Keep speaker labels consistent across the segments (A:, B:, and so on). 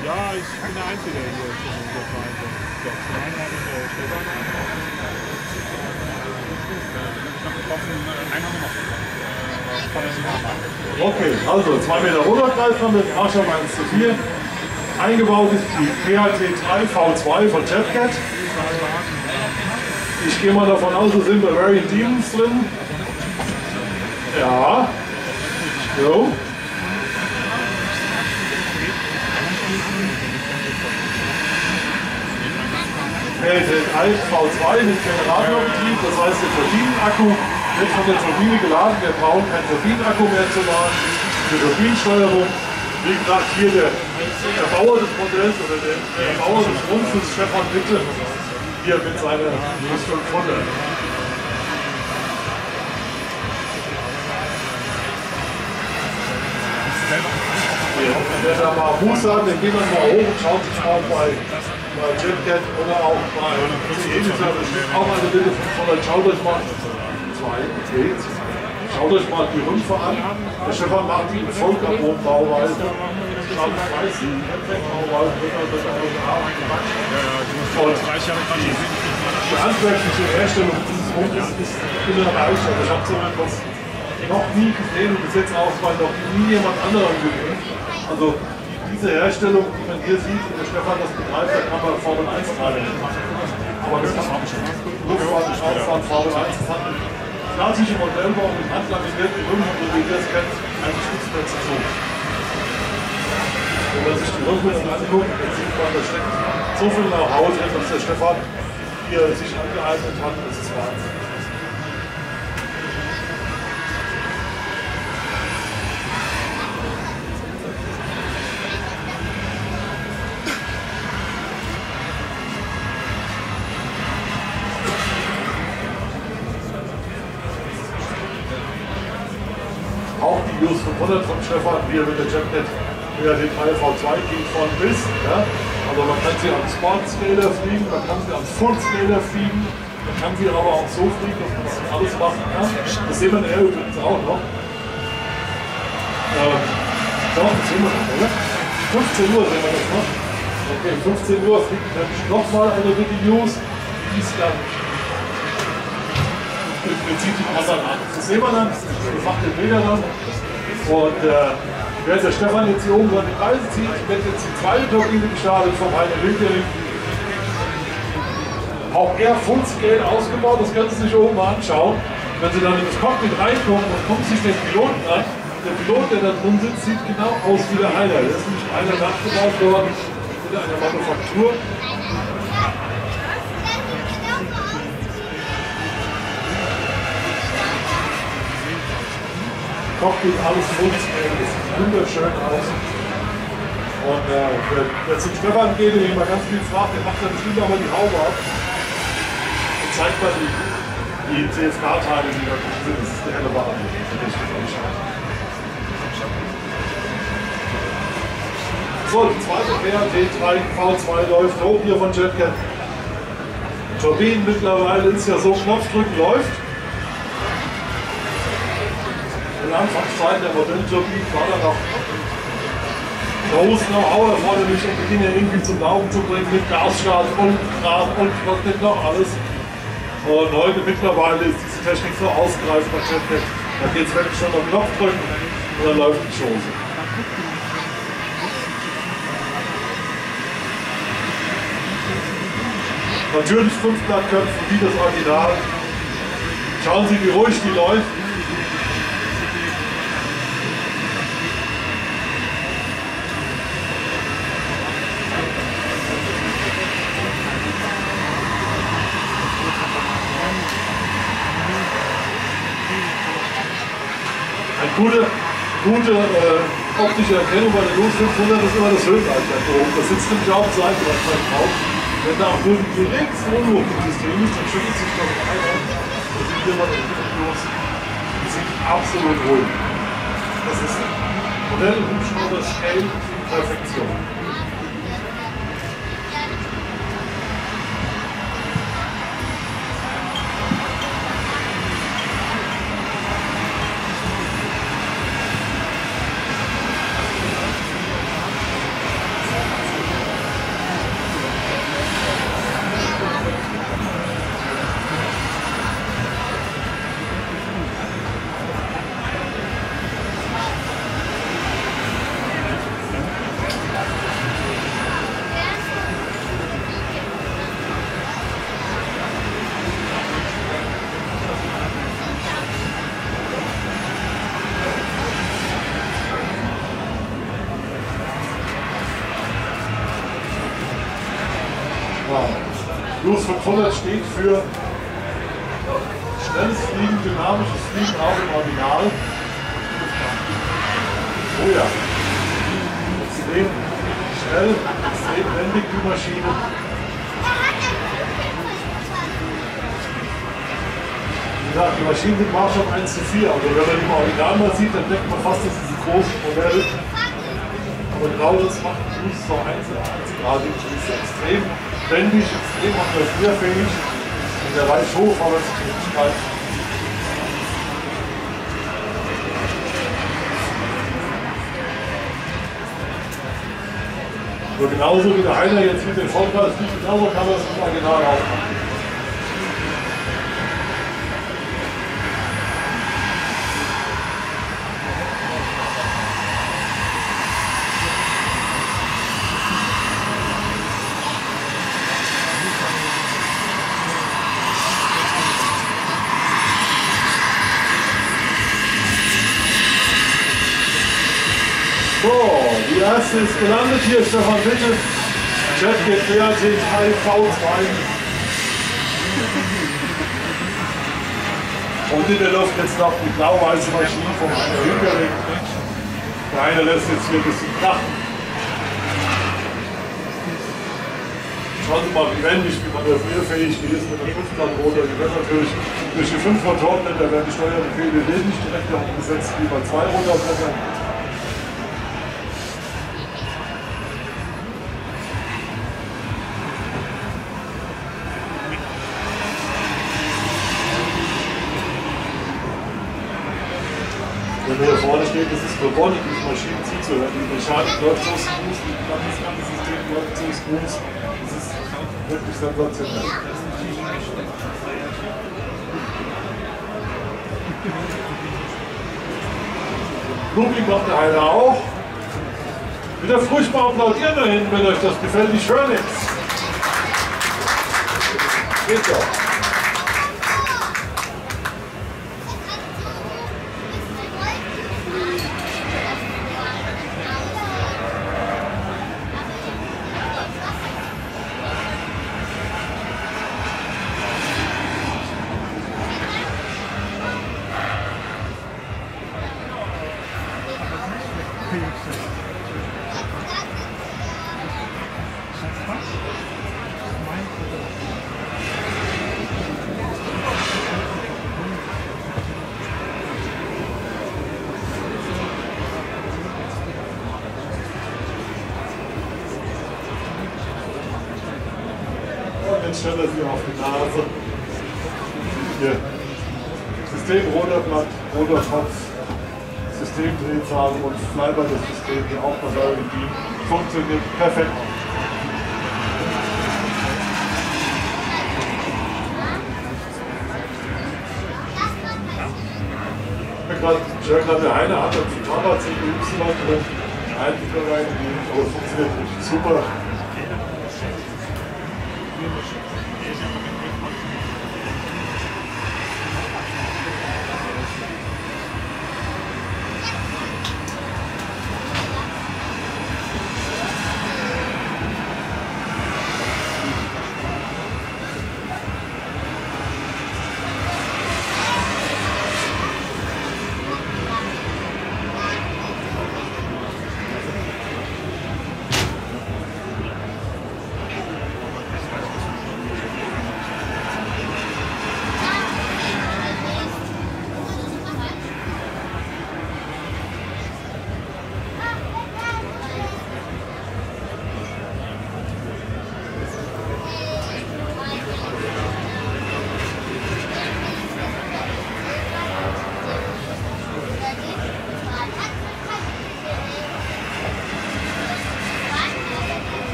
A: Ja, ich bin der Einzige hier in der Verein. Ja, Verein hat Stefan.
B: Okay, also 2 Meter runtergreifen mit Arschloch 1 zu 4. Eingebaut ist die PHT3 V2 von JetCat. Ich gehe mal davon aus, da sind Bavarian Demons drin. Ja. Jo. PHT3 V2 mit Generatorbetrieb, das heißt der Turbinenakku wird von der Turbine geladen. Wir brauchen keinen Turbinenakku mehr zu laden. Die Turbinensteuerung, wie gesagt, hier der Bauer des Modells oder der Bauer des Rumpfes, Stefan Witte, hier mit seiner Rüstung Futter. Wer da mal Fuß hat, den geht man mal hoch und schaut sich mal bei JetCat oder auch bei Elisa, das steht auch eine Bitte von schaut euch mal schaut euch mal die Rümpfe an. Der Stefan macht die Vollcarbon-Bauweise. Die handwerkliche Herstellung dieses Rumpfes ist unerreicht. Also ich habe so etwas noch nie gesehen und bis jetzt auch bei noch nie jemand anderem gesehen. Also diese Herstellung, die man hier sieht, und der Stefan das betreibt, da kann man Formel 1 Teile machen. Aber das kann man schon. Luftfahrt, Schaufahren, Formel 1, das hat klassische Modellbau mit handlaminierten Rümpfen, so wie ihr das kennt, eigentlich nichts mehr zu tun. Wenn man sich die Rückwärts anguckt, dann sieht man, da steckt so viel Know-how drin, dass der Stefan hier sich angeeignet hat, das ist Wahnsinn. Auch die Just 500 von Stefan, wie er mit der JetCat den 3 V2 geht von bis. Ja? Also man kann sie am Sport-Scaler fliegen, man kann sie am Full-Scaler fliegen, man kann sie aber auch so fliegen, dass man das alles machen kann. Das sehen wir nachher übrigens auch noch. Doch, das sehen wir noch, oder? 15 Uhr sehen wir das noch. Okay, 15 Uhr fliegt nämlich nochmal eine Videos, die ist dann im Prinzip die Passern an. Das sehen wir dann, das macht den Bilder dann. Und während der Stefan jetzt hier oben seine Kreise zieht, wird jetzt die zweite Turbine gestartet vom Heiner Wilkering. Auch er Full-Scale ausgebaut, das können Sie sich oben mal anschauen. Wenn Sie dann in das Cockpit reinkommen und gucken sich den Piloten an, der Pilot, der da drin sitzt, sieht genau aus wie der Heiner. Der ist nämlich einer nachgebaut worden mit einer Manufaktur. Cockpit, alles Full-Scale, das sieht wunderschön aus. Und wer zum Stefan geht und ihn mal ganz viel fragt, der macht dann bestimmt aber die Haube ab und zeigt mal die CFK-Teile, die da drin sind. Das ist der helle Wahnsinn. So, die zweite PHT3 V2 läuft hoch hier von JetCat. Turbinen mittlerweile ist ja so, Knopfdrücken läuft. In der Anfangszeit der Modellturbinen war da noch groß Know-how erforderlich, um die Dinge irgendwie zum Laufen zu bringen mit Gasstart und Draht und was nicht noch alles. Und heute mittlerweile ist diese Technik so ausgereift bei JetCat. Da geht es wirklich schon am Knopfdrücken und dann läuft die Chose. Natürlich 5 Blattköpfe wie das Original. Schauen Sie, wie ruhig die läuft. Eine gute optische Erkennung bei der Los 500 ist immer das Höhenleitwerk da oben. Das sitzt nämlich auf der Seite drauf. Wenn da auch nur ein geringes Unruhe im System ist, dann schüttelt sich das ein. Das sieht hier mal los. Die sind absolut ruhig. Das ist Modell, Hubschrauber, Scale, Perfektion. Plus 500 steht für schnelles Fliegen, dynamisches Fliegen, auch im Original. Oh ja, extrem schnell, extrem wendig die Maschine. Ja, die Maschinen sind Maßstab 1:4, also wenn man die im Original mal sieht, dann denkt man fast, dass diese großen Modelle. Aber genau das macht Plus so einzigartig. Die ist extrem wendig, extrem manövrierfähig und der reicht hoch, aber es ist nicht kalt. So genauso wie der Heiner jetzt mit dem Vollgas fliegt, genauso kann man es im Original auch machen. So, die erste ist gelandet hier, Stefan Witte, Jet GTA V2. Und in der Luft jetzt noch die blau-weiße Maschine vom Hügering. Der eine lässt jetzt hier ein bisschen krachen. Schauen Sie mal, wie wendig, wie manövrierfähig die ist mit der 5-Plan-Rotor. Die wird natürlich durch die 5 Motorenblätter werden die Steuerbefehle nicht direkt umgesetzt wie bei 2 Rotorblättern. Wenn wir hier vorne stehen, das ist Robotik, die Maschine zuzuhören. Die Mechanik läuft so smooth, das ganze System läuft so smooth. Das ist wirklich sensationell. Looping macht der Heiner auch. Wieder furchtbar applaudieren da hinten, wenn euch das gefällt. Ich höre nichts. Geht doch. Jetzt stellt er sie auf die Nase. Hier. System Rotorblatt, Rotorkopf, Systemdrehzahl und Flyby das System hier auch bei irgendwie funktioniert perfekt. Gerade der Heiner hat ein Fahrer CY drin, eigentlich nur reingegeben, aber es funktioniert wirklich super.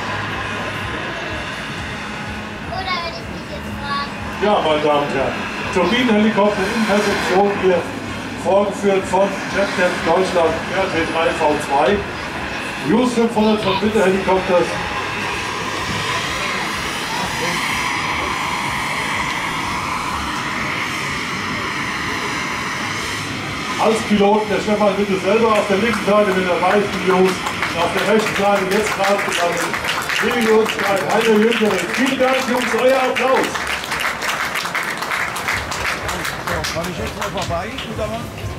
B: Ja, meine Damen und Herren. Turbinenhelikopter in Perfektion hier vorgeführt von JetCat Deutschland RT3V2. Hughes 500 von Bitte Helikopters. Als Piloten der Stefan Witte selber auf der linken Seite mit der weißen News und auf der rechten Seite jetzt gerade gelandet. Liebe Jungs, Heiner Jüngere. Vielen Dank, Jungs, euer Applaus.
C: Kann ich jetzt mal vorbei, oder was?